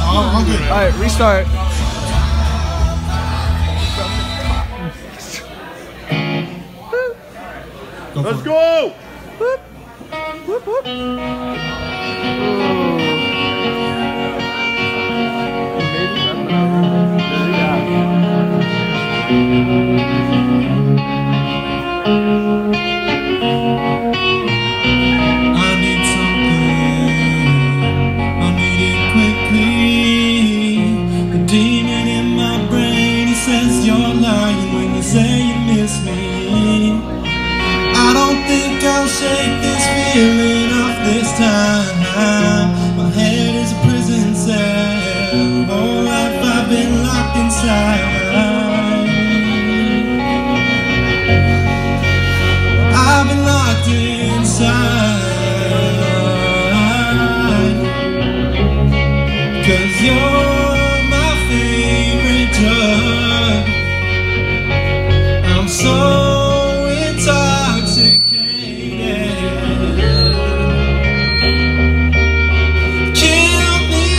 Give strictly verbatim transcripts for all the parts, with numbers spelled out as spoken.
Oh, I'm good. Alright, restart. Go Let's for it. go! Whoop. Whoop, whoop. Say you miss me. I don't think I'll shake this feeling off this time. My head is a prison cell. All life I've been locked inside. I've been locked inside. 'Cause you're my favorite drug. I'm so intoxicated. Kill me.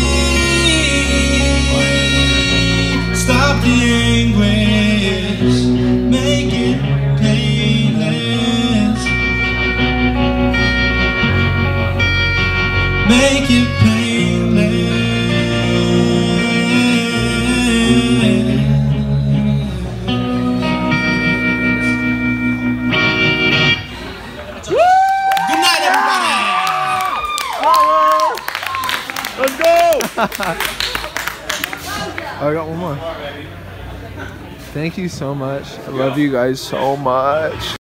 Stop the anguish. Make it painless. Make it painless. Let's go! I got one more. Thank you so much. I love you guys so much.